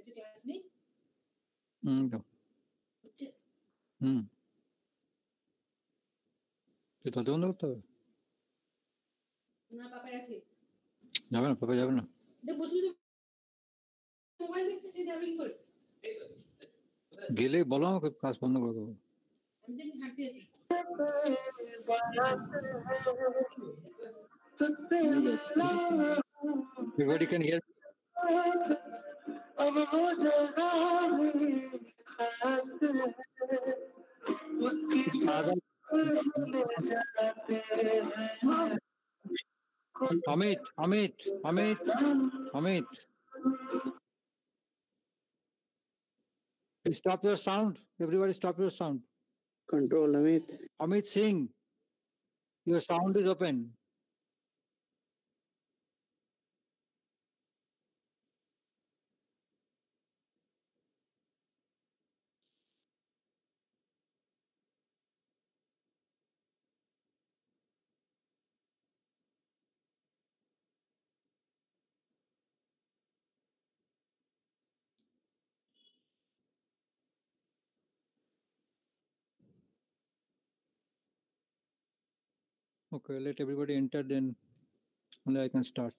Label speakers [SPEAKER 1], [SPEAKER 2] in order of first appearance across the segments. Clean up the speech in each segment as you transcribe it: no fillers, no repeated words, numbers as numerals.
[SPEAKER 1] তাতেও না করতে হবে, যাবে না, পাপা যাবে না। গেলে বলো আমাকে, কাজ বন্ধ করে দেবো। Everybody can hear. Amit. Stop your sound. Everybody stop your sound.
[SPEAKER 2] Control, Amit.
[SPEAKER 1] Amit Singh, your sound is open. Okay, let everybody enter, then only I can start.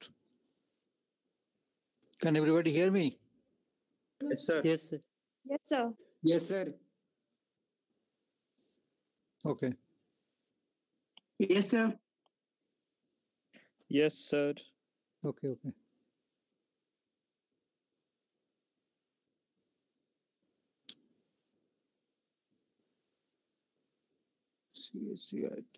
[SPEAKER 1] Can everybody hear me?
[SPEAKER 2] Yes, sir.
[SPEAKER 3] Yes, sir.
[SPEAKER 4] Yes, sir.
[SPEAKER 2] Yes, sir.
[SPEAKER 1] Okay.
[SPEAKER 2] Yes, sir.
[SPEAKER 3] Yes, sir.
[SPEAKER 1] Okay. CIT.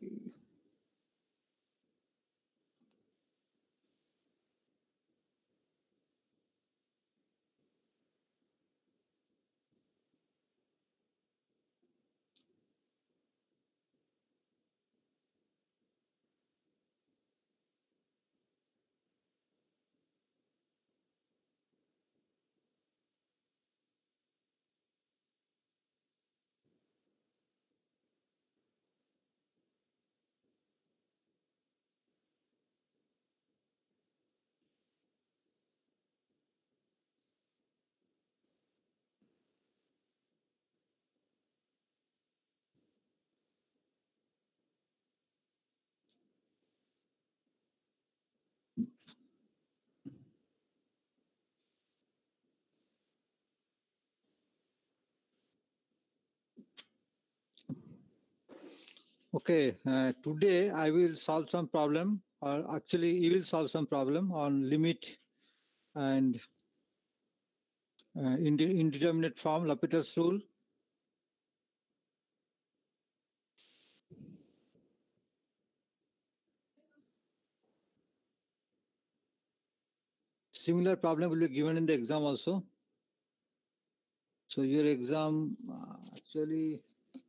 [SPEAKER 1] Okay, today I will solve some problem, or actually you will solve some problem on limit and indeterminate form, L'Hopital's rule. Similar problem will be given in the exam also. So your exam actually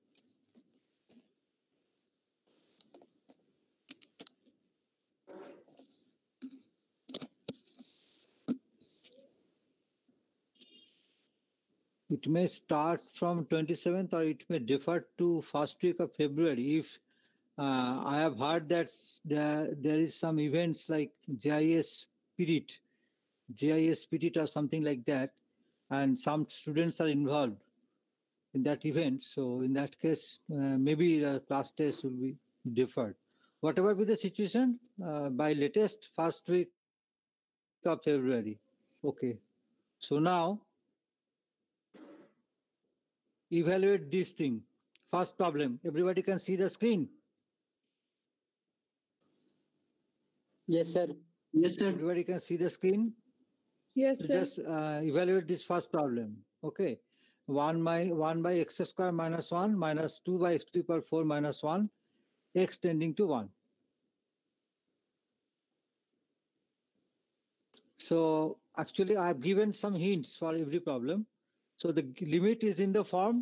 [SPEAKER 1] it may start from 27th or it may defer to first week of February. If I have heard that there is some events like GIS Spirit or something like that, and some students are involved in that event. So in that case, maybe the class test will be deferred. Whatever be the situation, by latest first week of February. Okay. So now, evaluate this thing. First problem. Everybody can see the screen?
[SPEAKER 2] Yes, sir. Yes, sir.
[SPEAKER 1] Everybody can see the screen?
[SPEAKER 4] Yes, sir.
[SPEAKER 1] Just evaluate this first problem. Okay. 1 by x square minus 1 minus 2 by x to the power 4 minus 1, x tending to 1. So actually I have given some hints for every problem. So the limit is in the form,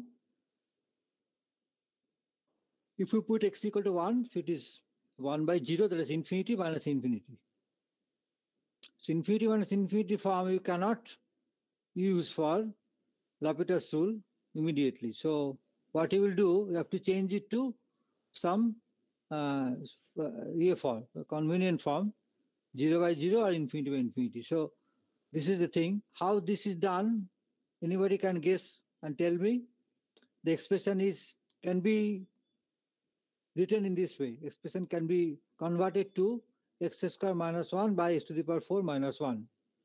[SPEAKER 1] if you put x equal to 1, it is 1 by 0, that is infinity minus infinity. So infinity minus infinity form you cannot use for L'Hopital's rule immediately. So what you will do, you have to change it to some form, a convenient form, 0 by 0 or infinity by infinity. So this is the thing. How this is done, Anybody can guess and tell me? The expression can be written in this way. Expression can be converted to x square minus 1 by x to the power 4 minus 1.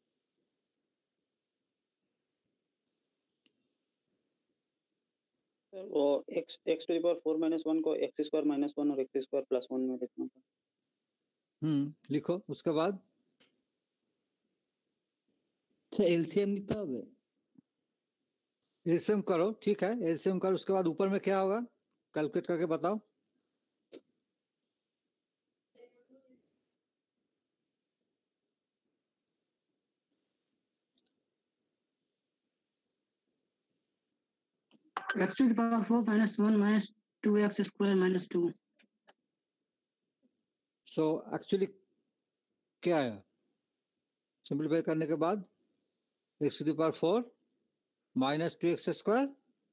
[SPEAKER 3] वो x to the power 4 minus 1 को x square minus 1 और x square plus 1 में लिखना था।
[SPEAKER 1] लिखो उसके बाद
[SPEAKER 2] LCM लिखता है।
[SPEAKER 1] एलसीएम करो, ठीक है, एलसीएम करो। उसके बाद ऊपर में क्या होगा कैलकुलेट करके बताओ।
[SPEAKER 2] x to the power 4 minus 1 minus 2x square minus 2.
[SPEAKER 1] So actually क्या आया? सिंपलीफाई करने के बाद x to the power 4 minus 2x square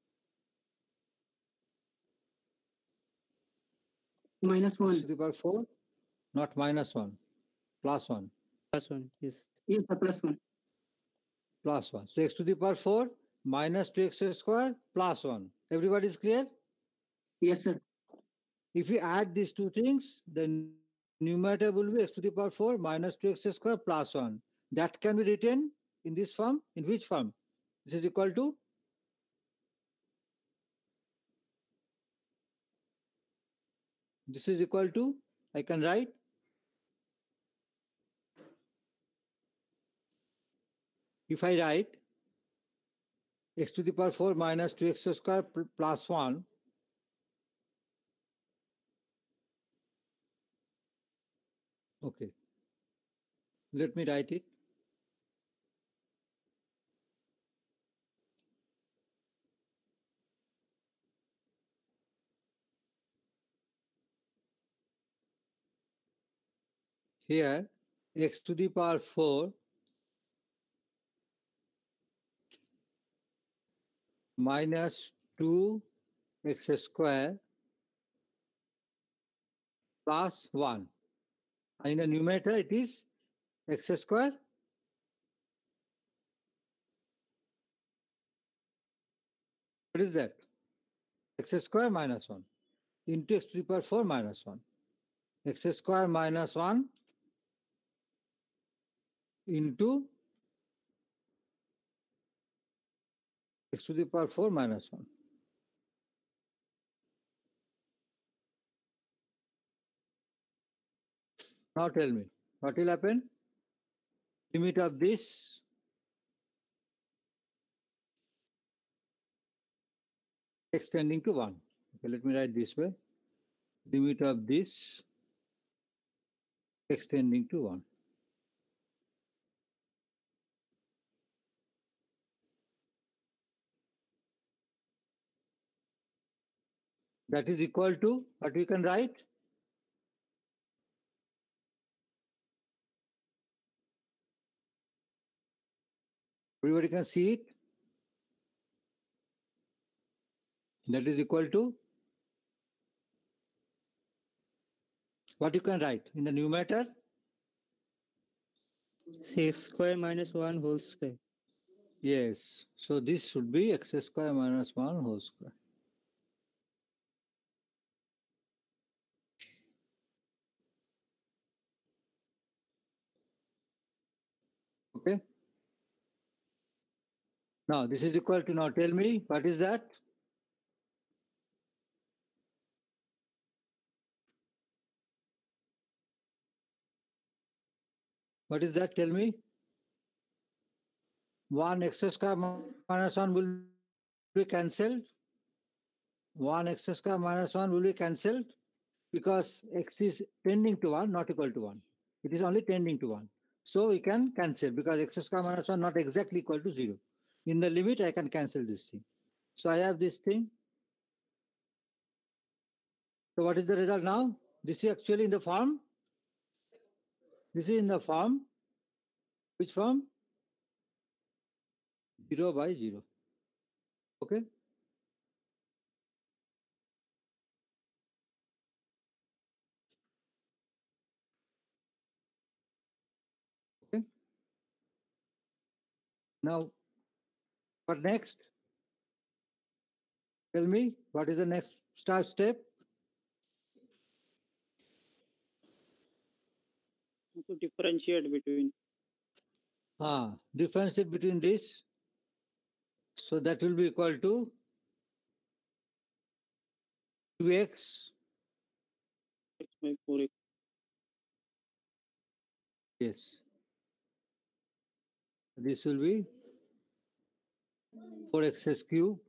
[SPEAKER 2] minus 1.
[SPEAKER 1] x to the power 4, not minus 1, plus 1.
[SPEAKER 2] Plus 1, yes. Yes, plus 1.
[SPEAKER 1] Plus 1. So x to the power 4 minus 2x square plus 1. Everybody is clear?
[SPEAKER 2] Yes, sir.
[SPEAKER 1] If you add these two things, then numerator will be x to the power 4 minus 2x square plus 1. That can be written in this form. In which form? This is equal to I can write if I write x to the power 4 minus 2x square plus 1, okay, let me write it. Here x to the power 4 minus 2x square plus 1. And in the numerator it is x square what is that? X square minus 1 into x to the power 4 minus 1. X square minus 1 into x to the power 4 minus 1. Now tell me, what will happen? Limit of this x tending to 1. Okay, let me write this way. Limit of this x tending to 1. That is equal to what we can write? Everybody can see it. That is equal to what you can write in the numerator?
[SPEAKER 2] X square minus 1 whole square.
[SPEAKER 1] Yes. So this should be x square minus 1 whole square. Okay. Now this is equal to, now tell me, what is that? What is that? Tell me. 1 x square minus 1 will be cancelled. 1 x square minus 1 will be cancelled because x is tending to 1, not equal to 1. It is only tending to 1. So we can cancel because x square minus 1 not exactly equal to 0. In the limit, I can cancel this thing. So I have this thing. So what is the result now? This is actually in the form. This is in the form. Which form? 0 by 0. Okay. Okay. Now, What next? Tell me, what is the next step?
[SPEAKER 3] To differentiate between.
[SPEAKER 1] Differentiate between this. So that will be equal to 2x.
[SPEAKER 3] X by 4x.
[SPEAKER 1] Yes. This will be 4x cube.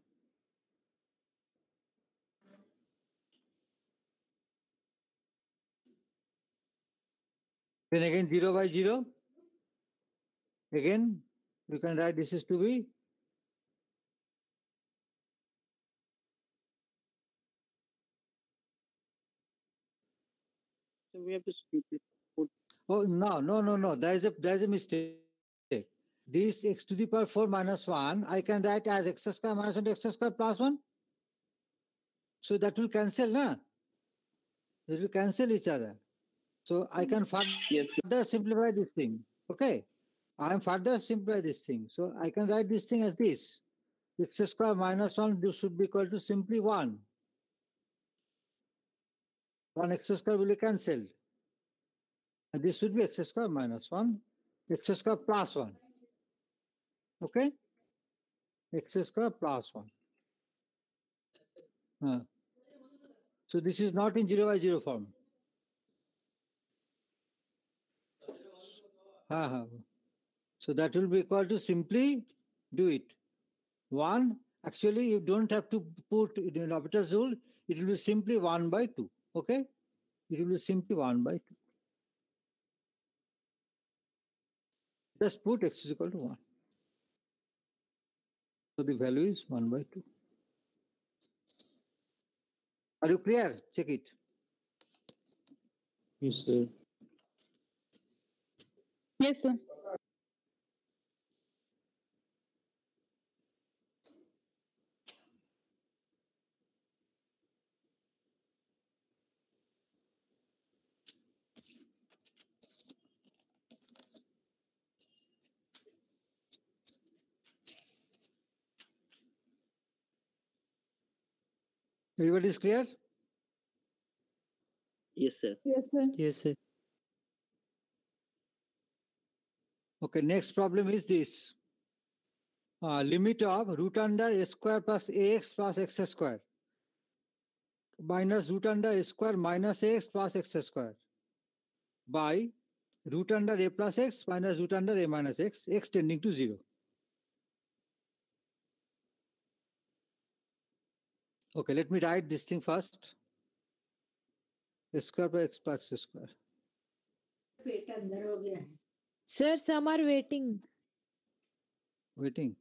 [SPEAKER 1] Then again 0 by 0. Again, you can write this is to be
[SPEAKER 3] So we have to put.
[SPEAKER 1] Oh no. There is a mistake. This x to the power 4 minus 1, I can write as x square minus 1 x square plus 1. So that will cancel, na? It will cancel each other. So I can further simplify this thing. Okay. I am further simplify this thing. So I can write this thing as this. X square minus 1, this should be equal to simply 1. 1 x square will be cancelled. And this should be x square minus 1, x square plus 1. Okay? X square plus 1. So this is not in 0 by 0 form. So that will be equal to simply do it. 1, actually you don't have to put in L'Hopital's rule, it will be simply 1 by 2. Okay? It will be simply 1 by 2. Just put x is equal to 1. So the value is 1 by 2. Are you clear? Check it.
[SPEAKER 3] Yes, sir.
[SPEAKER 4] Yes, sir.
[SPEAKER 1] Everybody is clear?
[SPEAKER 3] Yes, sir.
[SPEAKER 4] Yes, sir.
[SPEAKER 2] Yes, sir.
[SPEAKER 1] Okay, next problem is this. Limit of root under a square plus ax plus x square minus root under a square minus x plus x square by root under a plus x minus root under a minus x, x tending to 0. Okay, let me write this thing first. A square by x plus x square.
[SPEAKER 5] Sir, some are waiting.
[SPEAKER 1] Waiting.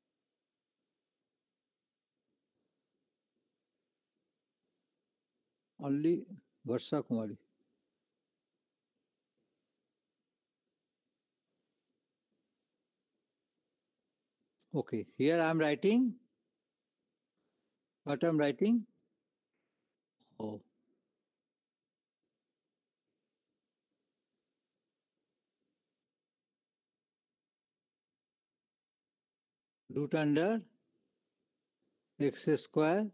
[SPEAKER 1] Only Varsha Kumari. Okay, here I am writing. What I am writing? Oh. Root under x square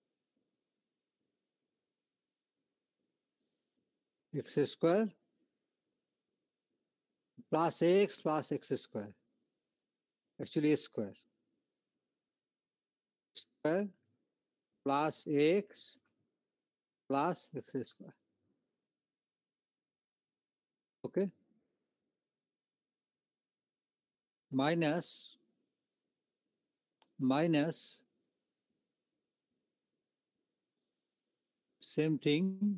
[SPEAKER 1] plus x square. Actually, a square plus x square. Okay. Minus same thing,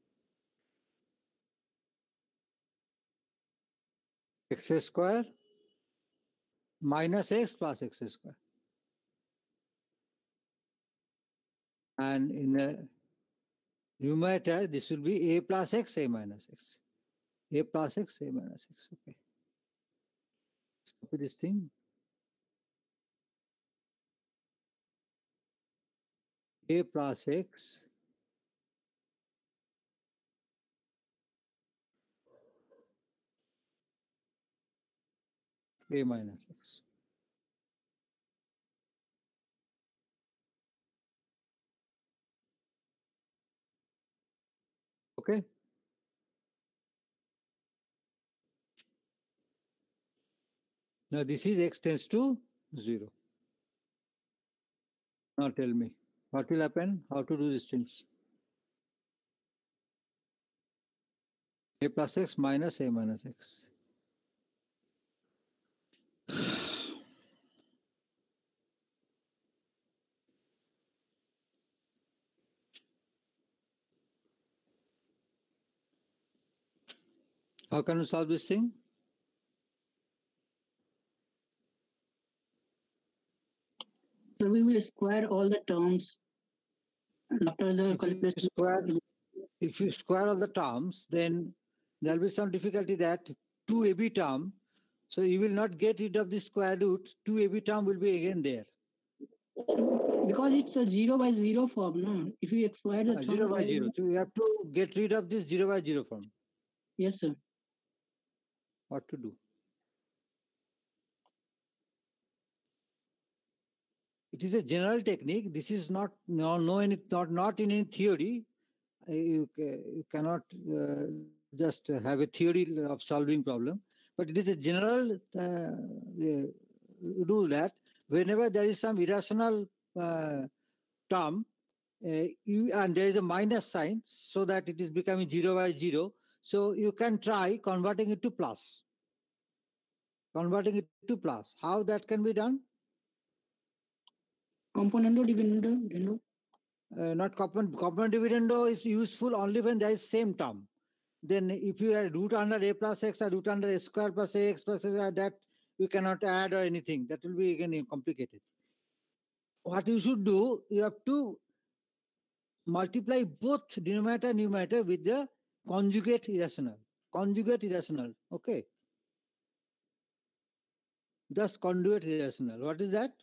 [SPEAKER 1] x square minus x plus x square. And in the numerator, this will be a plus x, a minus x. A plus x, a minus x. Okay. Let's copy this thing. A plus x a minus x. Okay. Now this is x tends to 0. Now tell me, what will happen? How to do these things? A plus x minus a minus x. How can we solve this thing?
[SPEAKER 2] So we will square all the terms. And after the calculation,
[SPEAKER 1] If you square all the terms, then there will be some difficulty that 2ab term, so you will not get rid of the square root, 2ab term will be again there.
[SPEAKER 2] because it's a 0 by 0 form, no? If you square the term
[SPEAKER 1] 0 by 0. So you have to get rid of this 0 by 0 form.
[SPEAKER 2] Yes, sir.
[SPEAKER 1] What to do? It is a general technique. This is not in any theory. You cannot just have a theory of solving problem, but it is a general rule that whenever there is some irrational term and there is a minus sign, so that it is becoming 0 by 0, so you can try converting it to plus. Converting it to plus. How that can be done?
[SPEAKER 2] Componendo, dividendo.
[SPEAKER 1] Not component dividendo is useful only when there is same term. Then if you have root under a plus x or root under a square plus ax plus that you cannot add or anything. That will be again complicated. What you should do, you have to multiply both denominator and numerator with the conjugate irrational. Conjugate irrational. Okay. Just conjugate irrational. What is that?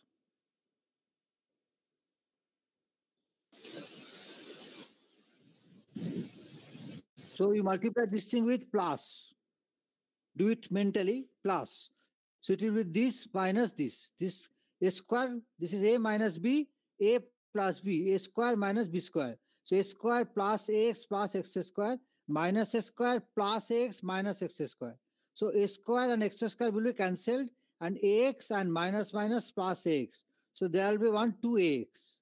[SPEAKER 1] So you multiply this thing with plus. Do it mentally, plus. So it will be this minus this. This a square, this is a minus b, a plus b, a square minus b square. So a square plus x square minus a square plus x minus x square. So a square and x square will be cancelled and ax and minus minus plus ax. So there will be 1, 2ax.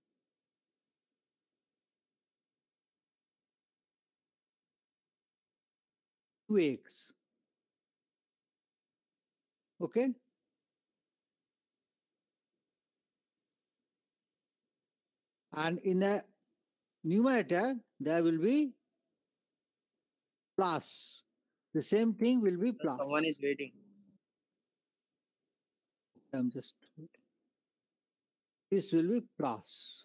[SPEAKER 1] Okay. And in the numerator, there will be plus. The same thing will be plus.
[SPEAKER 6] Someone is waiting.
[SPEAKER 1] I'm just. This will be plus.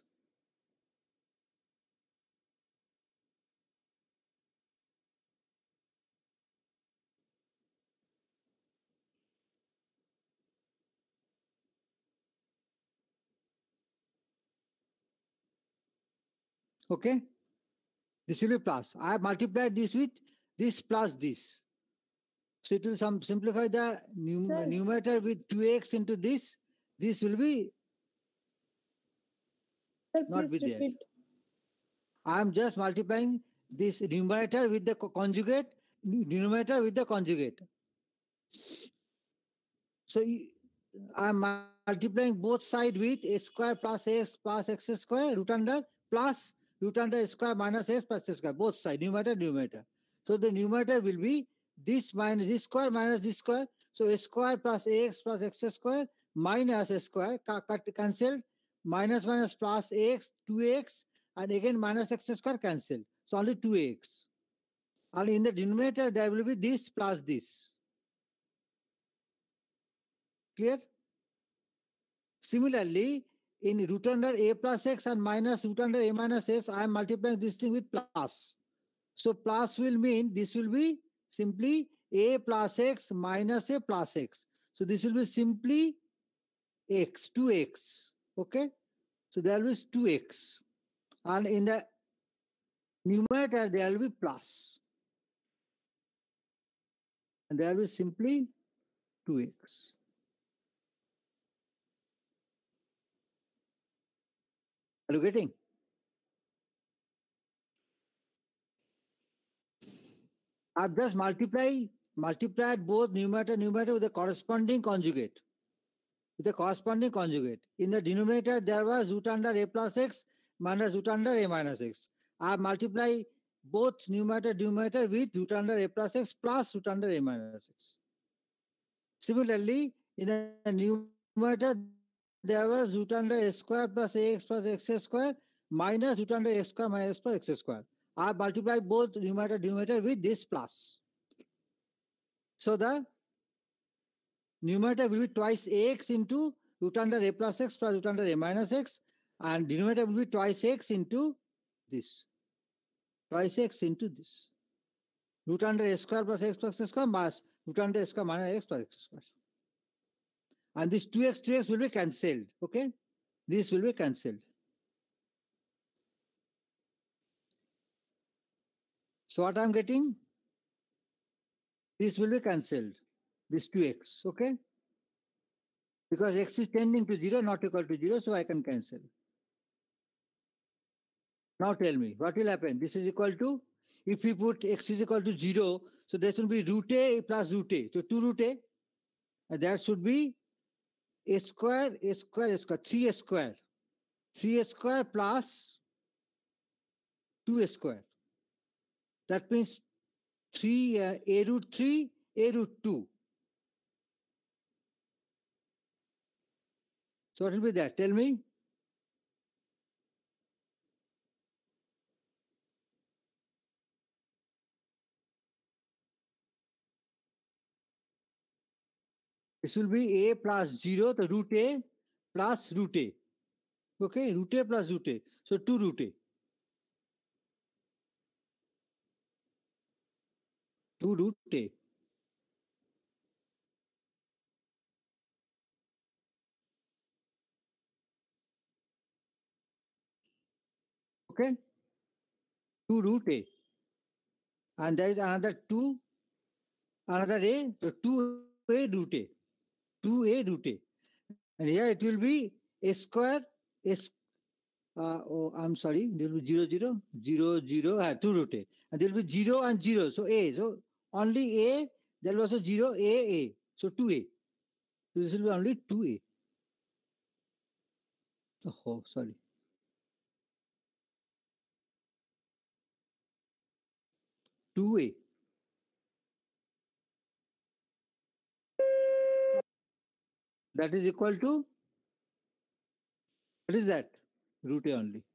[SPEAKER 1] Okay. This will be plus. I have multiplied this with this plus this. So it will simplify the numerator with 2x into this. This will be
[SPEAKER 4] Sir,
[SPEAKER 1] not
[SPEAKER 4] please
[SPEAKER 1] be there.
[SPEAKER 4] repeat.
[SPEAKER 1] I am just multiplying this numerator with the conjugate, denominator with the conjugate. So I am multiplying both sides with a square plus x square root under plus root under a square minus x plus x square, both sides, numerator. So the numerator will be this minus this square minus this square. So a square plus ax plus x square minus a square, cancelled, minus plus ax, 2x, and again minus x square cancelled. So only 2x. And in the denominator, there will be this plus this. Clear? Similarly, in root under a plus x and minus root under a minus s, I am multiplying this thing with plus. So plus will mean this will be simply a plus x minus a plus x. So this will be simply x, 2x. Okay? So there will be 2x. And in the numerator, there will be plus. And there will be simply 2x. Are you getting? I've just multiplied both numerator with the corresponding conjugate. In the denominator, there was root under a plus x minus root under a minus x. I multiply both numerator with root under a plus x plus root under a minus x. Similarly, in the numerator, there was root under a square plus ax plus x square minus root under x square minus plus x square. I multiply both numerator with this plus. So the numerator will be twice ax into root under a plus x plus root under a minus x, and denominator will be twice x into this. Twice x into this. Root under a square plus x square minus root under a square minus x plus x square. And this 2x will be cancelled. Okay? This will be cancelled. So what I'm getting? This will be cancelled. This 2x. Okay? Because x is tending to 0, not equal to 0, so I can cancel. Now tell me, what will happen? This is equal to, if we put x is equal to 0, so there should be root a plus root a. So 2 root a, and that should be a square, 3a square. 3a square plus 2a square. That means a root 3, a root 2. So what will be that? Tell me. This will be a plus 0, the root a plus root a. Okay, root a plus root a. So 2 root a. 2 root a. Okay, 2 root a. And there is another 2, another a, so 2a root a. 2a root a. And here it will be a square, I'm sorry, there will be 0, 0, 0, 0, 2 root a. And there will be 0 and 0, so a. So only a, there was also 0, a. So 2a. So this will be only 2a. Oh, sorry. Two a. That is equal to, what is that? Root a only.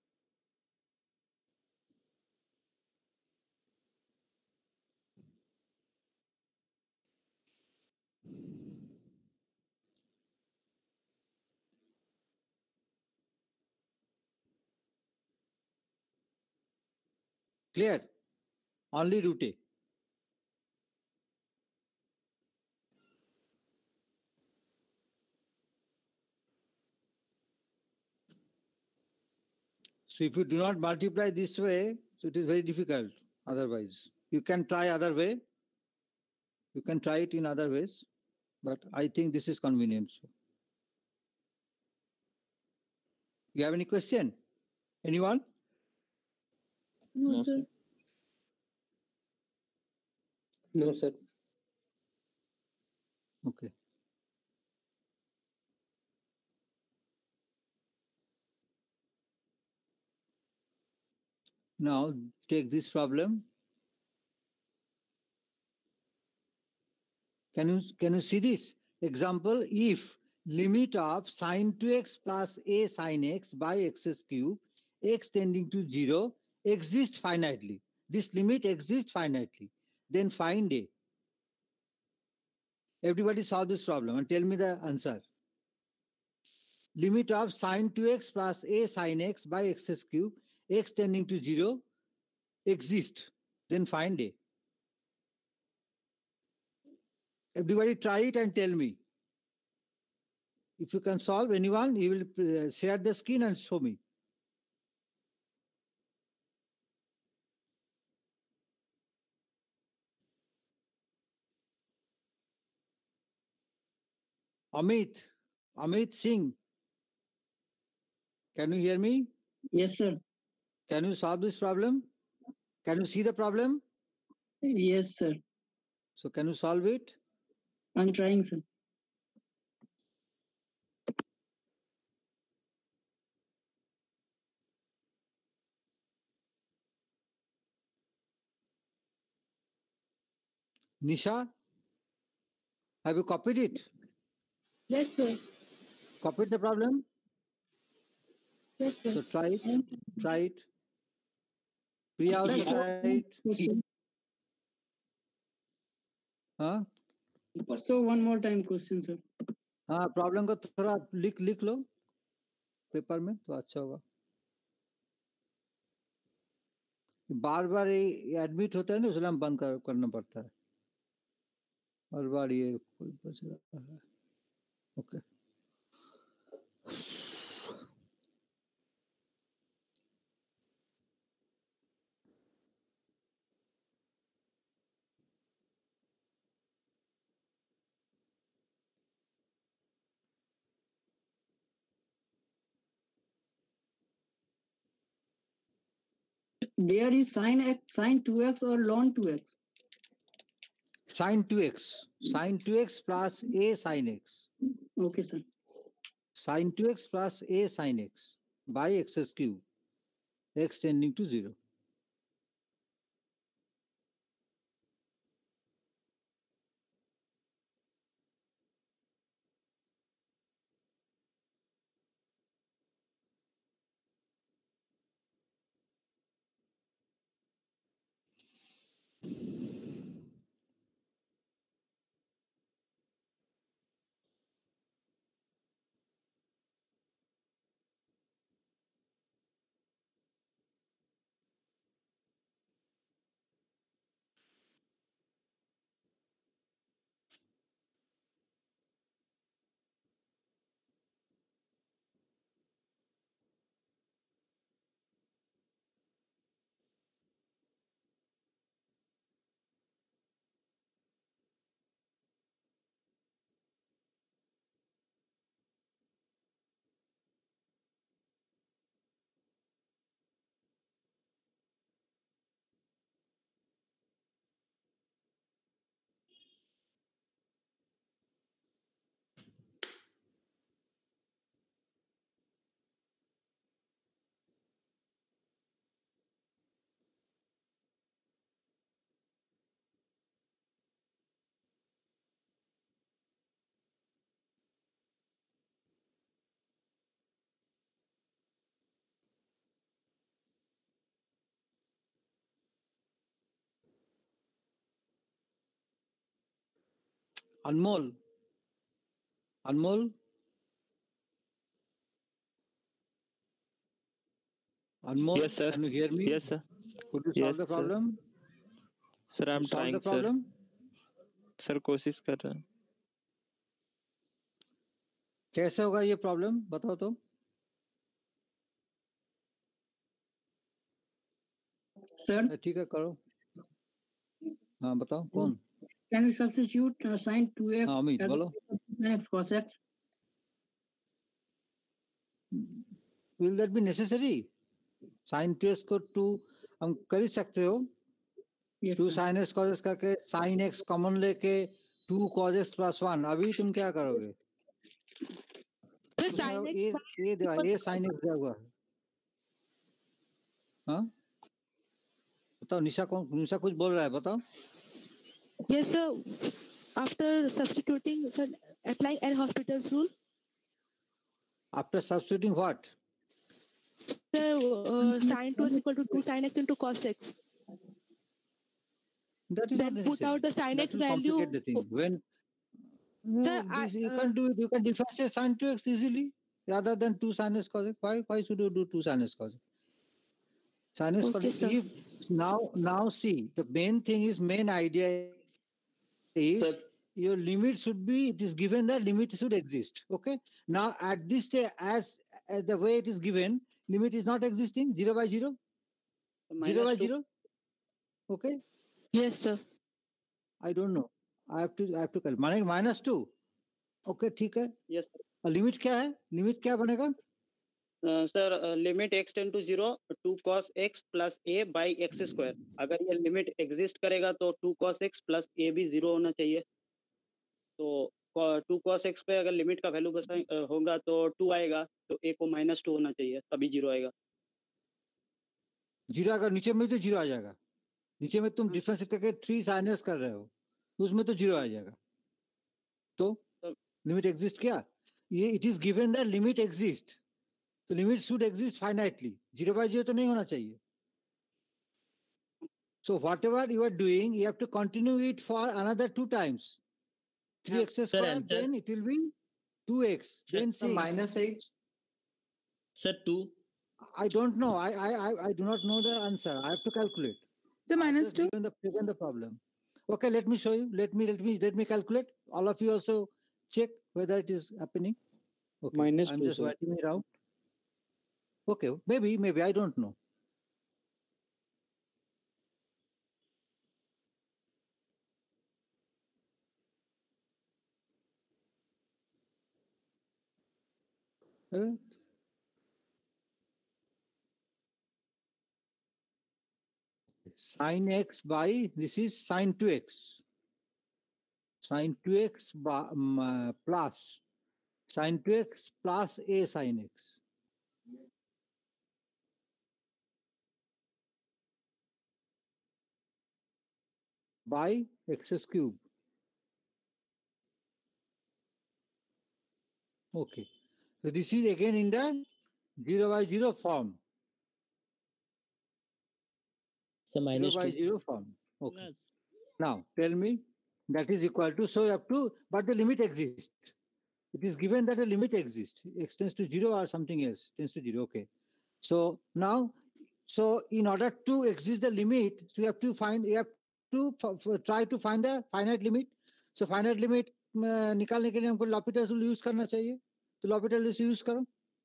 [SPEAKER 1] Clear? Only root a. So if you do not multiply this way, so it is very difficult otherwise. You can try other way. You can try it in other ways, but I think this is convenient. So. You have any question? Anyone?
[SPEAKER 4] No, sir.
[SPEAKER 6] No, sir.
[SPEAKER 1] Okay. Now take this problem. Can you see this? Example, if limit of sine 2x plus a sine x by x cube, x tending to 0, exists finitely. This limit exists finitely. Then find a. Everybody solve this problem and tell me the answer. Limit of sine 2x plus a sine x by x cube, x tending to 0, exists. Then find a. Everybody try it and tell me. If you can solve, anyone, you will share the screen and show me. Amit Singh. Can you hear me?
[SPEAKER 2] Yes, sir.
[SPEAKER 1] Can you solve this problem? Can you see the problem?
[SPEAKER 2] Yes, sir.
[SPEAKER 1] So can you solve it?
[SPEAKER 2] I'm trying, sir.
[SPEAKER 1] Nisha, have you copied it?
[SPEAKER 4] Yes, sir.
[SPEAKER 1] Copied the problem?
[SPEAKER 4] Yes, sir.
[SPEAKER 1] So try it. Try it. Priya also
[SPEAKER 2] Sir,
[SPEAKER 1] try it.
[SPEAKER 2] question.
[SPEAKER 1] हाँ
[SPEAKER 2] So one more time question, sir.
[SPEAKER 1] हाँ problem को थोड़ा लिख लिख लो paper में तो अच्छा होगा. बार बार ये एडमिट होता है ना इसलिए हम बंद करना पड़ता है. हर बार ये कोई बच रहा है. Okay
[SPEAKER 2] There is sin x, sin 2x or ln 2x.
[SPEAKER 1] sin 2x plus a sin x.
[SPEAKER 2] Okay, sir.
[SPEAKER 1] Sin 2x plus a sin x by x cube, x tending to 0. Anmol. Anmol. Anmol,
[SPEAKER 7] Yes, sir.
[SPEAKER 1] can you hear me?
[SPEAKER 7] Yes, sir.
[SPEAKER 1] Could you solve
[SPEAKER 7] Yes,
[SPEAKER 1] the
[SPEAKER 7] sir.
[SPEAKER 1] problem?
[SPEAKER 7] Sir, I'm
[SPEAKER 1] Solve
[SPEAKER 7] trying,
[SPEAKER 1] the
[SPEAKER 7] sir.
[SPEAKER 1] problem?
[SPEAKER 7] Sir, कोशिश कर रहा हूँ.
[SPEAKER 1] कैसे होगा ये problem बताओ तो.
[SPEAKER 2] Sir,
[SPEAKER 1] ठीक है करो. हाँ बताओ कौन.
[SPEAKER 2] can we substitute sin 2x
[SPEAKER 1] हाँ अमित
[SPEAKER 2] as
[SPEAKER 1] बोलो.
[SPEAKER 2] sin x cos x?
[SPEAKER 1] Will that be necessary? sin 2x को 2 हम कर ही सकते हो.
[SPEAKER 2] Yes,
[SPEAKER 1] 2
[SPEAKER 2] sir.
[SPEAKER 1] sin x cos x करके sin x कॉमन लेके 2 cos x plus 1. अभी तुम क्या करोगे.
[SPEAKER 5] Sir, sin x
[SPEAKER 1] ये sin x दिया हुआ है. हाँ बताओ. निशा कुछ बोल रहा है बताओ.
[SPEAKER 5] yes, sir. After substituting, sir, applying L Hospital's rule,
[SPEAKER 1] After substituting what?
[SPEAKER 5] sir, sin 2 is equal to 2 sin x into cos x.
[SPEAKER 1] That is
[SPEAKER 5] Then
[SPEAKER 1] not
[SPEAKER 5] put
[SPEAKER 1] necessary.
[SPEAKER 5] out the sin
[SPEAKER 1] That
[SPEAKER 5] x
[SPEAKER 1] will
[SPEAKER 5] value.
[SPEAKER 1] complicate the thing. When
[SPEAKER 5] Sir,
[SPEAKER 1] you can do it. You can differentiate sin 2x easily rather than 2 sin x cos x. Why should you do 2 sin x cos x? Sin x cos
[SPEAKER 5] Okay,
[SPEAKER 1] x.
[SPEAKER 5] sir.
[SPEAKER 1] If now see the main idea is
[SPEAKER 6] Sir.
[SPEAKER 1] your limit should be. It is given that limit should exist. Okay. Now at this stage, as the way it is given, limit is not existing. 0 by 0. 0 by
[SPEAKER 3] 2.
[SPEAKER 1] 0. Okay.
[SPEAKER 5] Yes, sir.
[SPEAKER 1] I don't know. I have to calculate. minus 2. Okay, ठीक है.
[SPEAKER 3] Yes, sir.
[SPEAKER 1] Limit क्या है. Limit क्या बनेगा.
[SPEAKER 3] Sir limit x tend to 0 2 cos x plus a by x square. अगर ये limit exist करेगा तो 2 cos x प्लस a भी 0 होना चाहिए। तो 2 cos x पे अगर लिमिट का वैल्यू होगा तो 2 आएगा, तो a को -2 होना चाहिए, तभी 0 आएगा।
[SPEAKER 1] जीरो अगर नीचे में तो जीरो आ जाएगा। नीचे में तुम
[SPEAKER 3] हाँ।
[SPEAKER 1] डिफरेंस करके 3 साइनस कर रहे हो तो उसमें तो जीरो आ जाएगा। तो लिमिट एग्जिस्ट क्या, ये it is given that limit exist, तो लिमिट शुड एग्जिस्ट फाइनाइटली, 0/0 तो नहीं होना चाहिए। So whatever you are doing, you have to continue it for another 2 times. 3x square,
[SPEAKER 8] answer.
[SPEAKER 1] then it will be 2x, then 6.
[SPEAKER 8] -8. Sir, 2.
[SPEAKER 1] I don't know. I do not know the answer. I have to calculate.
[SPEAKER 9] So
[SPEAKER 1] I have
[SPEAKER 9] minus
[SPEAKER 1] just
[SPEAKER 9] 2.
[SPEAKER 1] given the problem. Okay, let me show you. Let me calculate. All of you also check whether it is happening. Okay.
[SPEAKER 7] Minus
[SPEAKER 1] I'm
[SPEAKER 7] 2,
[SPEAKER 1] just
[SPEAKER 7] sir.
[SPEAKER 1] writing it out. Okay, maybe I don't know. Sin x by, this is sin 2x. Sin 2x plus sin 2x plus a sin x. By x cube. Okay. So this is again in the 0/0 form.
[SPEAKER 8] So minus 2.
[SPEAKER 1] 0/0 form. Okay. Now tell me that is equal to, so you have to, but the limit exists. It is given that a limit exists. X tends to 0 or something else tends to 0. Okay. So now, so in order to exist the limit, so you have to try to find the finite limit. So finite limit निकालने के लिए हमको L'Hopital's rule use करना चाहिए, तो L'Hopital's use करो।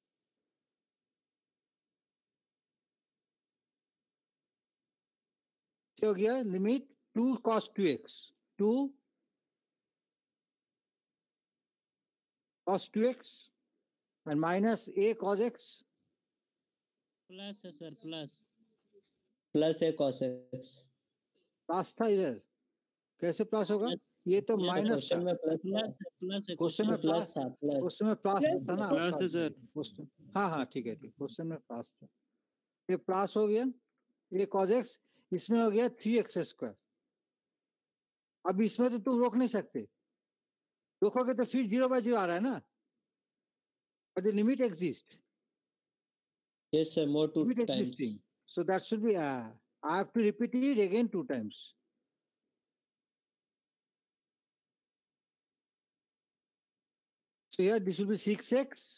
[SPEAKER 1] हो गया limit 2 cos 2x, 2 cos 2x and minus a cos x.
[SPEAKER 10] Plus है sir, plus
[SPEAKER 8] Plus a cos x.
[SPEAKER 1] Plus था इधर, कैसे प्लस होगा? ये तो माइनस था।
[SPEAKER 8] क्वेश्चन में प्लस
[SPEAKER 10] प्लस है,
[SPEAKER 1] क्वेश्चन में
[SPEAKER 8] प्लस
[SPEAKER 1] प्लस,
[SPEAKER 8] था, प्लस
[SPEAKER 1] क्वेश्चन में प्लस था ना?
[SPEAKER 7] प्लस है सर।
[SPEAKER 1] क्वेश्चन, हाँ ठीक है, क्वेश्चन में प्लस था, ये प्लस हो गया a cos x, इसमें हो गया 3x स्क्वायर। अब इसमें तो तुम रोक नहीं सकते, रोकोगे तो फिर 0/0 आ रहा है ना, but the limit exists.
[SPEAKER 8] Yes sir, more 2
[SPEAKER 1] Limit
[SPEAKER 8] times.
[SPEAKER 1] existing. So that should be, I have to repeat it again 2 times. So here this will be 6x.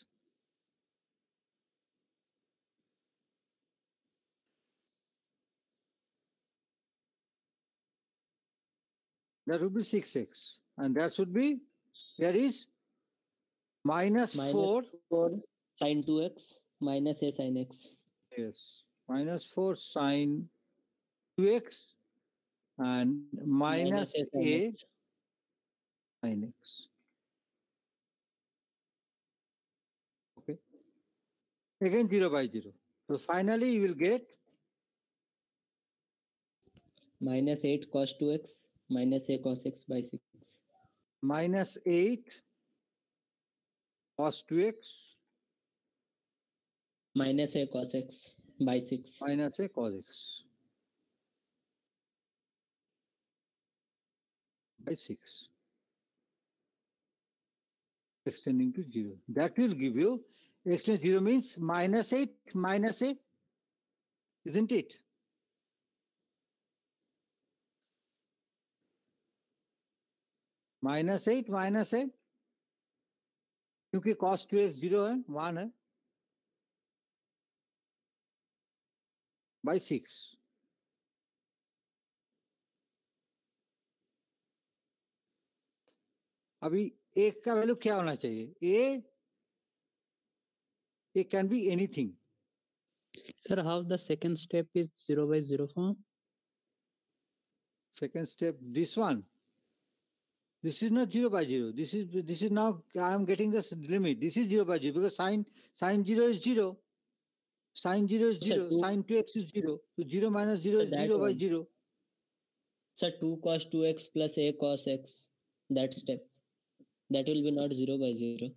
[SPEAKER 1] That would be 6x. And that should be, there is minus 4.
[SPEAKER 8] 4 sin 2x minus a sin x.
[SPEAKER 1] Yes. Minus 4 sin 2x and minus
[SPEAKER 8] sin
[SPEAKER 1] a
[SPEAKER 8] x.
[SPEAKER 1] sin x. Okay. Again 0/0. So finally you will get
[SPEAKER 8] Minus 8 cos 2x minus a cos x by 6.
[SPEAKER 1] minus 8 cos 2x
[SPEAKER 8] Minus a cos x by 6.
[SPEAKER 1] minus a cos x by 6, extending to 0. That will give you, extending to 0 means minus 8 minus a, isn't it? minus 8 minus a, क्योंकि cos 2x 0 है, 1 है, by 6. अभी a का value क्या होना चाहिए? a can be anything.
[SPEAKER 11] Sir, how the second step is 0/0 form?
[SPEAKER 1] Second step, this one. This is not 0/0. This is now I am getting this limit. This is 0/0 because sin 0 is 0. Sine 0 is
[SPEAKER 8] Sir,
[SPEAKER 1] 0.
[SPEAKER 8] two-
[SPEAKER 1] Sine 2x is 0. So 0 minus 0
[SPEAKER 8] Sir,
[SPEAKER 1] is
[SPEAKER 8] that
[SPEAKER 1] 0 by
[SPEAKER 8] one.
[SPEAKER 1] 0.
[SPEAKER 8] Sir, 2 cos 2x plus a cos x. That step. That will be not 0 by 0.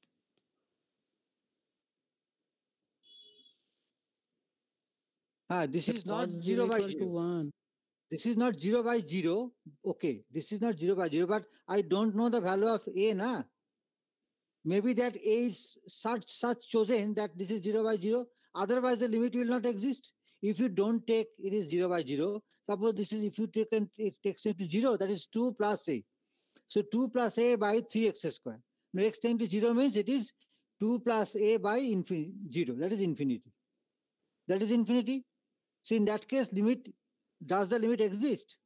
[SPEAKER 1] This is not
[SPEAKER 11] Cos
[SPEAKER 1] 0 by
[SPEAKER 11] equal
[SPEAKER 1] 0.
[SPEAKER 11] to 1.
[SPEAKER 1] This is not 0 by 0. Okay, this is not 0 by 0, but I don't know the value of a, na? Maybe that a is such chosen that this is 0 by 0. Otherwise, the limit will not exist. If you don't take it is 0 by 0, suppose this is, if you take and it takes it to 0, that is 2 plus a. So 2 plus a by 3x square. Now x tends to 0 means it is 2 plus a by 0. That is infinity. That is infinity. So in that case, does the limit exist?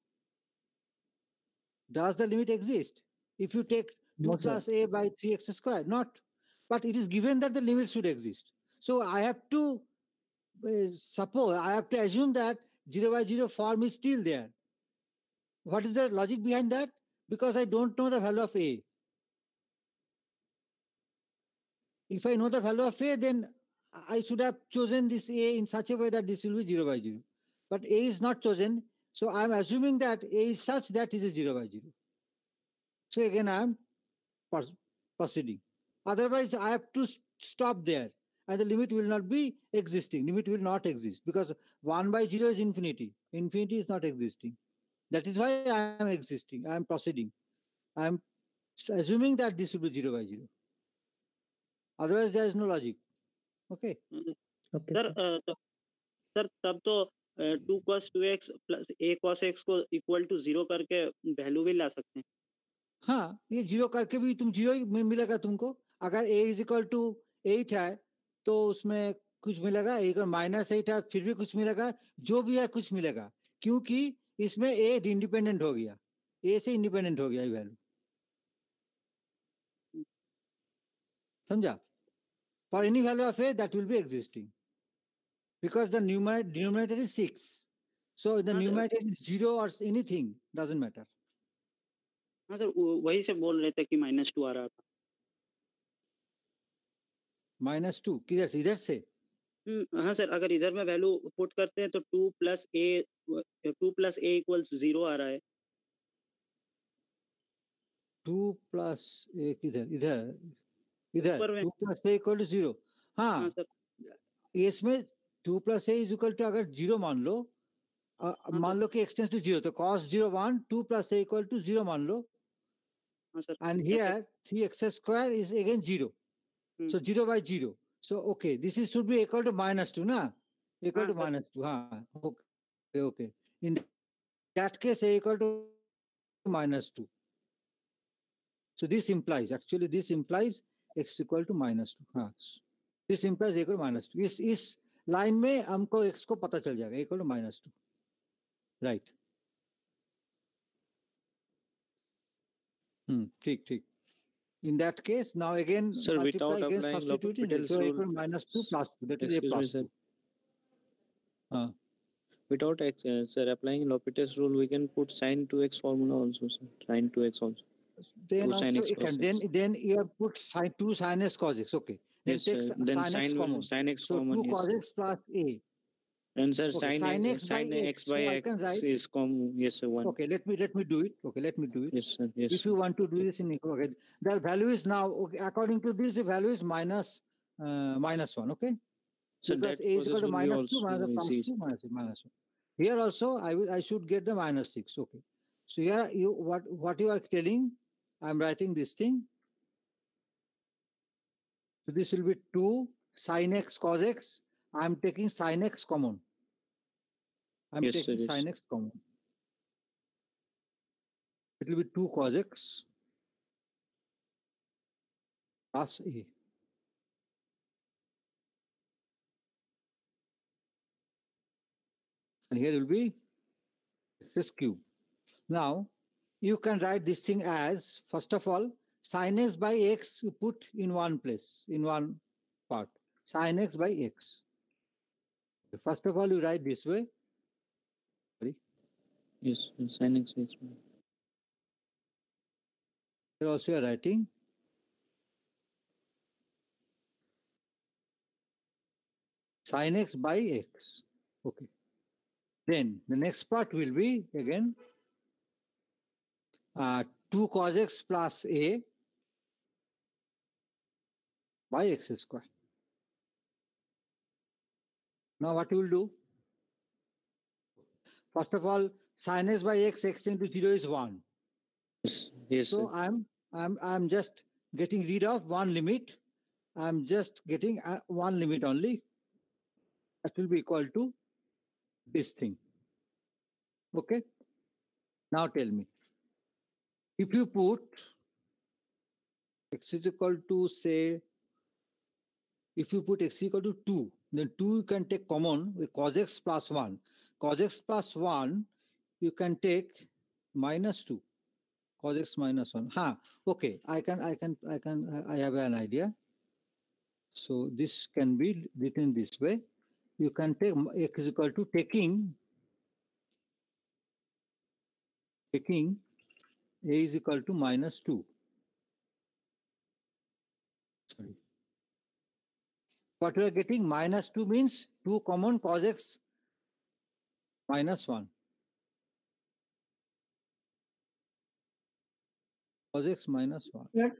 [SPEAKER 1] Does the limit exist? If you take 2
[SPEAKER 2] No, sir.
[SPEAKER 1] plus a by 3x square, not. But it is given that the limit should exist. So I have to I have to assume that 0 by 0 form is still there. What is the logic behind that? Because I don't know the value of a. If I know the value of a, then I should have chosen this a in such a way that this will be 0 by 0. But a is not chosen, so I am assuming that a is such that it is 0 by 0. So again, I am proceeding. Otherwise, I have to stop there, and the limit will not be existing. Limit will not exist because 1 by 0 is infinity. Infinity is not existing. That is why I am existing. I am proceeding. I am assuming that this will be 0 by 0. Otherwise, there is no logic. Okay.
[SPEAKER 11] Okay.
[SPEAKER 3] Sir sir तब तो 2 cos 2x plus a cos x को equal to 0 करके value भी ला सकते हैं.
[SPEAKER 1] हाँ, ये 0 करके भी तुम 0 ही मिलेगा तुमको. अगर a इज इक्वल टू 8 है तो उसमें कुछ मिलेगा. एक -8 है फिर भी कुछ मिलेगा. जो भी है कुछ मिलेगा, क्योंकि इसमें a इंडिपेंडेंट हो गया. a से इंडिपेंडेंट हो गया ये वैल्यू. समझा? For any value of a, that will be existing. Because the denominator is 6. So the numerator is 0 or anything, doesn't matter.
[SPEAKER 3] हाँ सर वही से बोल रहे थे कि -2 आ रहा था.
[SPEAKER 1] -2 किधर से? इधर से?
[SPEAKER 3] हाँ सर, अगर इधर में वैल्यू पुट करते हैं तो 2 plus a इक्वल्स 0 आ रहा है.
[SPEAKER 1] 2 plus a किधर? इधर 2 plus a equal to 0. हाँ
[SPEAKER 3] सर.
[SPEAKER 1] इसमें 2 plus a is equal to अगर 0 मान लो, मान लो कि x tends to 0, तो cos 0 1, 2 plus a equal to 0 मान लो. And here 3x square is again 0. So 0 by 0. So okay, this is should be equal to -2, na? Equal to -2. हाँ, okay. In that case, a equal to -2. So this implies x equal to -2. हाँ, this implies equal to -2. इस line में हमको x को पता चल जाएगा equal to -2. Right. ठीक. In that case, now again,
[SPEAKER 7] Sir, without applying L'Hopital's rule,
[SPEAKER 1] -2 plus 2. That is a plus 2.
[SPEAKER 7] Without sir applying L'Hopital's rule, we can put sin 2x formula also, sir. Sin 2x also.
[SPEAKER 1] Then
[SPEAKER 7] 2 sin
[SPEAKER 1] also
[SPEAKER 7] x cos x.
[SPEAKER 1] then you have put 2 sin x cos x. Okay. Then
[SPEAKER 7] Yes,
[SPEAKER 1] take
[SPEAKER 7] sir. Then
[SPEAKER 1] sin x common. So 2
[SPEAKER 7] yes,
[SPEAKER 1] cos
[SPEAKER 7] sir.
[SPEAKER 1] x plus a.
[SPEAKER 7] And sir,
[SPEAKER 1] Okay,
[SPEAKER 7] sin x by
[SPEAKER 1] So I can
[SPEAKER 7] x
[SPEAKER 1] write.
[SPEAKER 7] is common. Yes, sir. 1.
[SPEAKER 1] Okay, let me do it. Okay, let me do it.
[SPEAKER 7] Yes, sir. Yes.
[SPEAKER 1] If you want to do this in okay, the value is now okay, according to this, the value is -1. Okay.
[SPEAKER 7] So
[SPEAKER 1] because
[SPEAKER 7] that
[SPEAKER 1] a is equal to
[SPEAKER 7] process will be
[SPEAKER 1] -2
[SPEAKER 7] also
[SPEAKER 1] minus
[SPEAKER 7] easy.
[SPEAKER 1] 2 minus -1. Here also I should get the -6. Okay. So here what you are telling, I'm writing this thing. So this will be 2 sin x cos x. I'm taking sin x common. I'm
[SPEAKER 7] Yes,
[SPEAKER 1] taking
[SPEAKER 7] sir, yes.
[SPEAKER 1] sin x common. It will be 2 cos x plus a. And here will be x cube. Now, you can write this thing as, first of all, sin x by x you put in one place, in one part. Sin x by x. First of all, you write this way. Sorry.
[SPEAKER 7] Yes, sin x by x.
[SPEAKER 1] Here also you are writing Sin x by x. Okay. Then the next part will be again 2 cos x plus a by x square. Now what you will do? First of all, sin x by x into 0 is 1.
[SPEAKER 7] Yes,
[SPEAKER 1] So
[SPEAKER 7] sir.
[SPEAKER 1] I'm just getting rid of one limit. I'm just getting one limit only. That will be equal to this thing. Okay. Now tell me, if you put x is equal to, say, if you put x is equal to 2, then 2 you can take common with cos x plus 1. Cos x plus 1, you can take minus 2. Cos x minus 1. Okay. I have an idea. So this can be written this way. You can take x is equal to taking a is equal to minus 2. Sorry. What we are getting, minus 2 means 2 common cos x minus 1. Cos x minus 1.
[SPEAKER 2] Sir.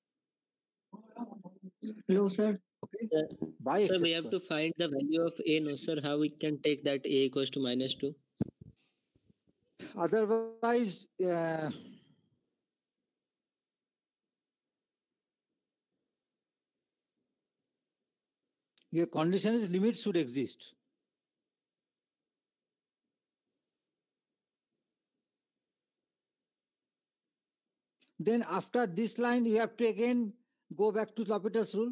[SPEAKER 2] Hello, sir.
[SPEAKER 1] Okay.
[SPEAKER 8] Sir,
[SPEAKER 1] By
[SPEAKER 8] sir,
[SPEAKER 1] x
[SPEAKER 8] we have
[SPEAKER 1] square.
[SPEAKER 8] to find the value of a, no sir. How we can take that a equals to minus 2?
[SPEAKER 1] Otherwise, your condition is limit should exist. Then after this line, you have to again go back to L'Hopital's rule.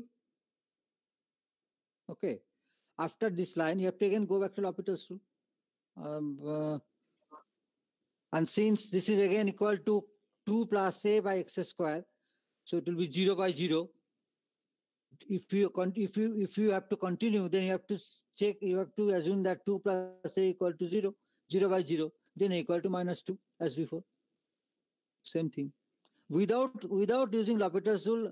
[SPEAKER 1] Okay. After this line, you have to again go back to L'Hopital's rule. And since this is again equal to 2 plus a by x square, so it will be 0 by 0. If you have to continue, then you have to check. You have to assume that 2 plus a equal to 0, 0 by 0, then a equal to minus 2 as before. Same thing. Without using L'Hopital's rule,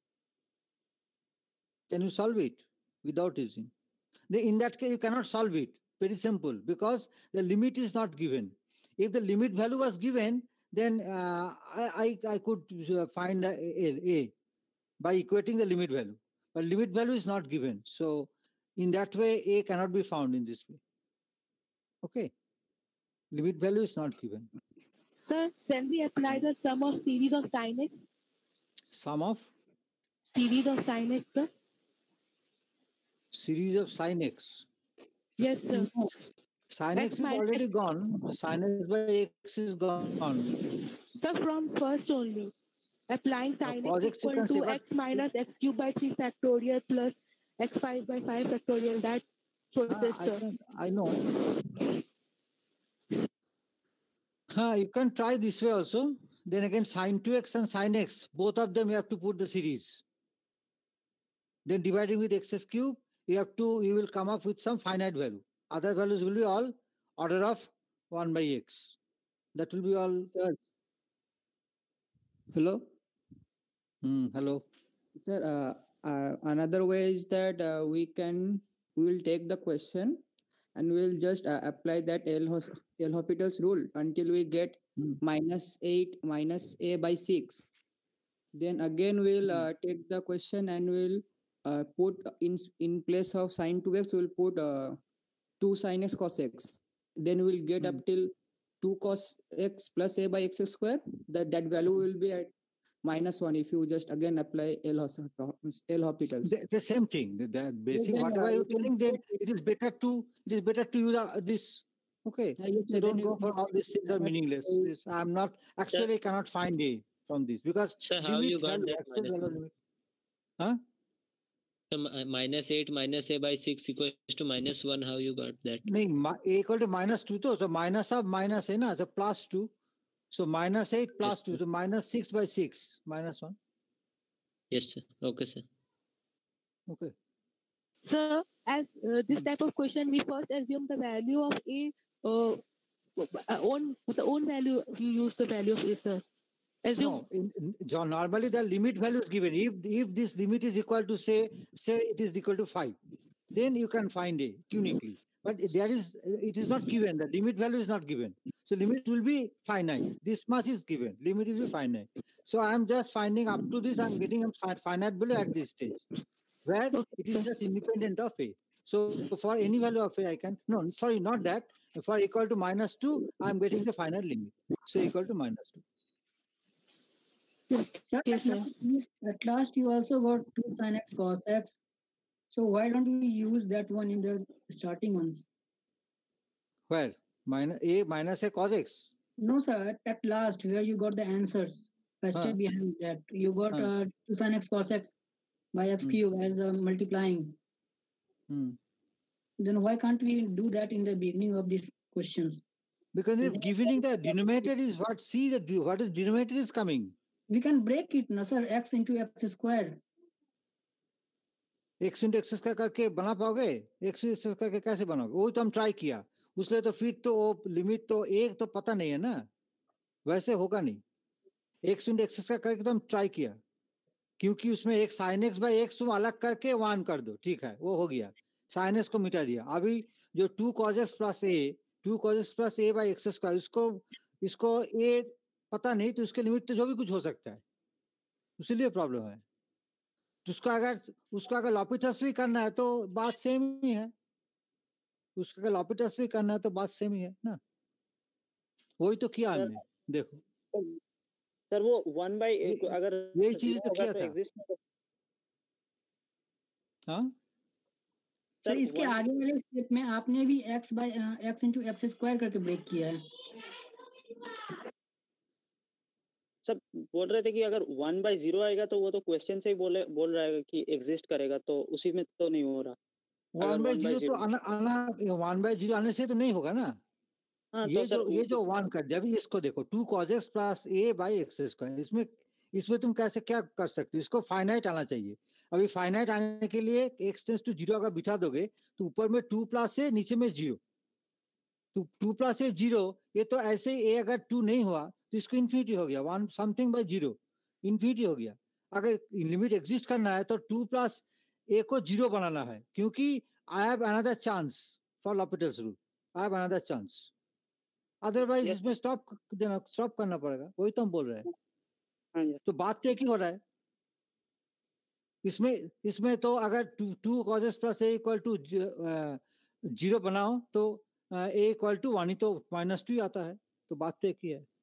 [SPEAKER 1] can you solve it? Without using. In that case, you cannot solve it. Very simple, because the limit is not given. If the limit value was given, then I could find the a by equating the limit value. But limit value is not given. So in that way, a cannot be found in this way. Okay. Limit value is not given.
[SPEAKER 5] Sir, can we apply the sum of series of sin x?
[SPEAKER 1] Sum of?
[SPEAKER 5] Series of sin x, sir?
[SPEAKER 1] Series of sin x.
[SPEAKER 5] Yes, sir.
[SPEAKER 1] Sin x is already gone. Sin x by x is gone.
[SPEAKER 5] Sir, from first only. Applying sin x equal to x minus x cubed by 3 factorial plus x5 by 5 factorial. That process, sir.
[SPEAKER 1] I know. You can try this way also. Then again, sin 2x and sin x, both of them you have to put the series. Then dividing with x cube, you will come up with some finite value. Other values will be all order of 1 by x. That will be all.
[SPEAKER 9] Sir. Hello.
[SPEAKER 1] Hello.
[SPEAKER 9] Sir, another way is that we will take the question and we'll just apply that L'Hopital's rule until we get minus 8 minus a by 6. Then again we'll take the question and we'll put in place of sin 2x, we'll put 2 sin x cos x. Then we'll get up till 2 cos x plus a by x square. That value will be at minus 1 if you just again apply L'Hopital's.
[SPEAKER 1] The same thing. The basic whatever you're telling, then it is better to use this. Okay. You don't go for all these things are meaningless. I'm not actually cannot find a from this because
[SPEAKER 8] Sir, how you got that minus?
[SPEAKER 1] Huh?
[SPEAKER 8] So minus 8 minus a by 6 equals to minus 1. How you got that?
[SPEAKER 1] A equal to minus 2. So minus of minus a na, so plus 2. So minus 8 plus 2. So minus 6 by 6. Minus 1.
[SPEAKER 8] Yes, sir. Okay, sir.
[SPEAKER 1] Okay.
[SPEAKER 5] Sir, as this type of question, we first assume the value of a the own value. You use the value of a, sir. Assume.
[SPEAKER 1] No, John, normally the limit value is given. If this limit is equal to say it is equal to 5. then you can find it uniquely. But it is not given. The limit value is not given. So limit will be finite. This much is given. Limit will be finite. So I am just finding up to this. I'm getting a finite value at this stage, where it is just independent of A. So for any value of A, I can not that. For equal to -2, I'm getting the finite limit. So equal to -2.
[SPEAKER 2] Sir, at last you also got 2 sin x cos x. So why don't we use that one in the starting ones?
[SPEAKER 1] Where? minus a cos x?
[SPEAKER 2] No, sir. At last, where you got the answers. First step behind that, you got 2 sin x cos x by x cube as the multiplying. Then why can't we do that in the beginning of these questions?
[SPEAKER 1] Because if given the denominator is what, see what is denominator is coming.
[SPEAKER 2] We can break it, no sir, x into x square.
[SPEAKER 1] x into x square करके बना पाओगे? x into x square करके कैसे बनाओगे? वो तो हम try किया, उसलिए तो फिर तो वो लिमिट तो एक तो पता नहीं है ना, वैसे होगा नहीं. x into x square करके तो हम ट्राई किया, क्योंकि उसमें एक sin x by x तुम अलग करके 1 कर दो, ठीक है, वो हो गया. sin x को मिटा दिया. अभी जो 2 cos x plus a by x square, इसको a पता नहीं, तो उसके लिमिट तो जो भी कुछ हो सकता है, इसीलिए प्रॉब्लम है. तो उसको अगर लॉपिटस भी करना है तो बात सेम ही है. उसका अगर लॉपिटस भी करना है तो बात सेम ही है ना. वही तो किया हमने. देखो
[SPEAKER 3] सर, वो 1 by अगर
[SPEAKER 1] यही चीज तो किया था. हाँ
[SPEAKER 2] सर, इसके आगे वाले स्टेप में आपने भी x by x into x square करके ब्रेक किया है.
[SPEAKER 3] सब बोल रहे थे कि अगर 1 by 0 आएगा तो वो तो क्वेश्चन से ही बोल रहा है कि एग्जिस्ट करेगा, तो उसी में तो नहीं हो रहा.
[SPEAKER 1] 1 by 0 तो आना 1 by 0 आने से तो नहीं होगा ना. हाँ, ये जो 1 कर दिया. अभी इसको देखो, 2 cos x plus a by x square, इसमें तुम कैसे क्या कर सकते हो? इसको फाइनाइट आना चाहिए. अभी फाइनाइट आने के लिए x टेंड्स टू 0 अगर बिठा दोगे तो ऊपर में 2 plus a, नीचे में 0. तो 2 plus a 0, ये तो ऐसे a अगर 2 नहीं हुआ तो इसको इन्फिनिटी हो गया. 1 something by 0 इन्फिनिटी हो गया. अगर लिमिट एग्जिस्ट करना है तो 2 plus a को 0 बनाना है, क्योंकि I have another chance for L'Hopital's rule. I have another chance. Otherwise इसमें स्टॉप करना पड़ेगा. वही तो हम बोल रहे हैं. तो बात तो एक ही हो रहा है. इसमें तो अगर 2 cos x plus a equal to 0 बनाओ तो a equal to 1 ही तो -2 आता है. तो बात तो एक ही है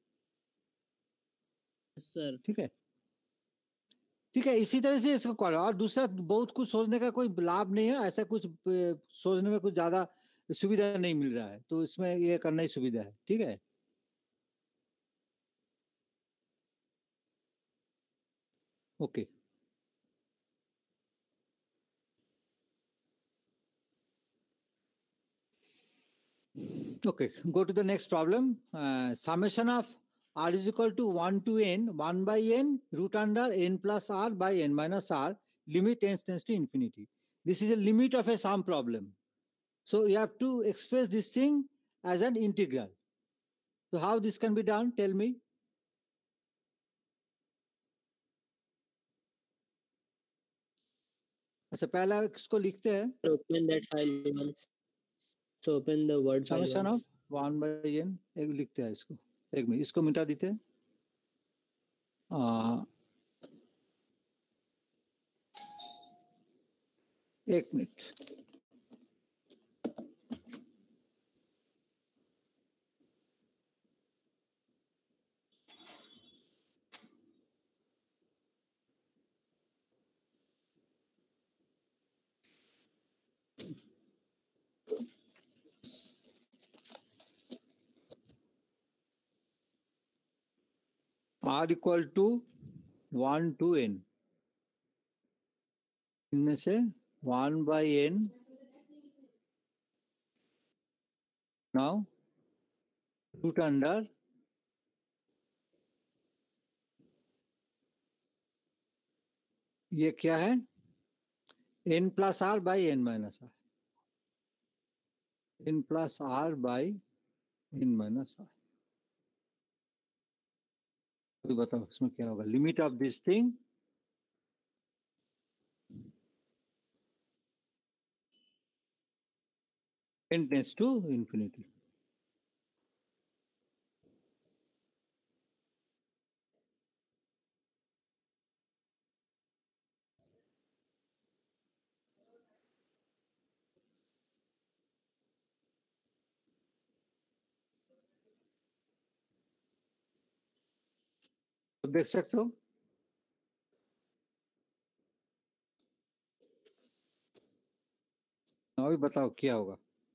[SPEAKER 8] सर.
[SPEAKER 1] ठीक है, इसी तरह से इसको करो. और दूसरा, बहुत कुछ सोचने का कोई लाभ नहीं है. ऐसा कुछ सोचने में कुछ ज्यादा सुविधा नहीं मिल रहा है, तो इसमें ये करना ही सुविधा है. ठीक है. Okay. Okay, go to the next problem. Summation of r is equal to 1 to n, 1 by n, root under n plus r by n minus r, limit n tends to infinity. This is a limit of a sum problem. So you have to express this thing as an integral. So how this can be done? Tell me. अच्छा, पहला इसको लिखते हैं.
[SPEAKER 8] Open that file once. So open the word file.
[SPEAKER 1] Summation of 1 by n, एक लिखते हैं इसको. एक मिनट, इसको मिटा देते हैं. एक minute. r equal to 1 to n, इनमें से 1 by n. Now root under ये क्या है? n plus r by n minus r. n plus r by n minus r. अभी बताओ इसमें क्या होगा? Limit of this thing n tends to infinity. तो देख सकते हो अभी बताओ क्या होगा।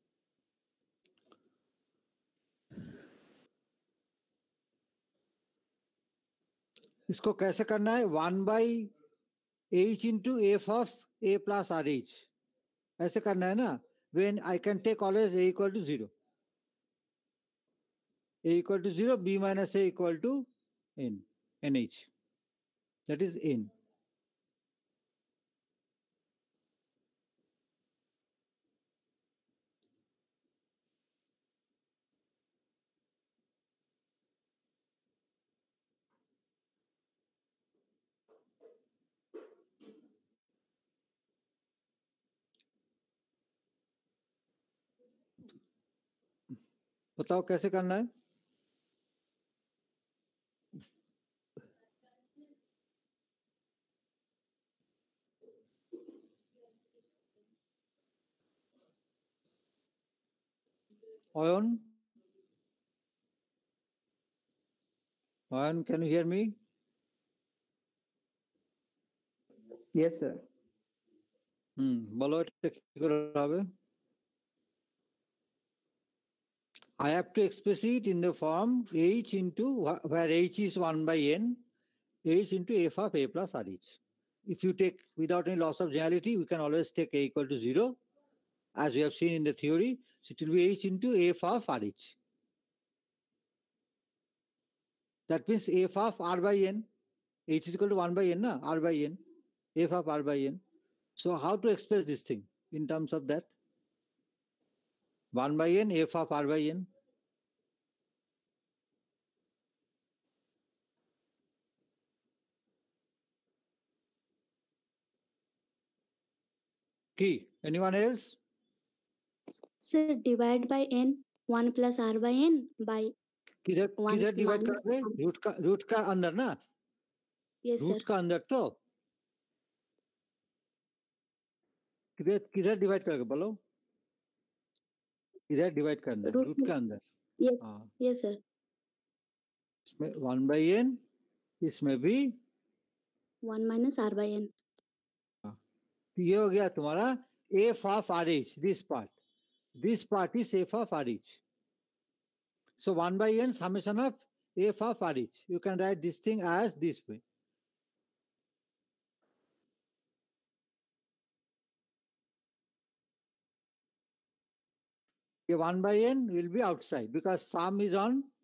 [SPEAKER 1] इसको कैसे करना है 1/h into f of a plus rh ऐसे करना है ना। when I can take always a equal to 0, a equal to 0, b minus a equal to n, nh, that is n. बताओ कैसे करना है। Ayan, can you hear me?
[SPEAKER 9] Yes, sir.
[SPEAKER 1] বলো এটা কি করে হবে। I have to express it in the form h into where h is 1/n, h into f of a plus rh. If you take without any loss of generality, we can always take a equal to 0, as we have seen in the theory. So it will be h into f of rh. That means f of r by n, h is equal to 1/n, na? R by n, f of r by n. So how to express this thing in terms of that? 1/n, f of r by n. Key. Anyone else?
[SPEAKER 12] Sir, divide by n, 1 plus r by n by
[SPEAKER 1] किधर divide करोगे? Root का अंदर ना?
[SPEAKER 12] Yes,
[SPEAKER 1] root
[SPEAKER 12] sir.
[SPEAKER 1] का अंदर तो किधर divide करोगे बोलो? इधर डिवाइड करना है रूट के अंदर।
[SPEAKER 12] Yes. Yes, sir.
[SPEAKER 1] इसमें 1/n, इसमें भी
[SPEAKER 12] 1 minus r by n.
[SPEAKER 1] ये हो गया तुम्हारा f of rh. This part is f of rh. So 1/n summation of f of rh. You can write this thing as this way. A 1/n will be outside because sum is on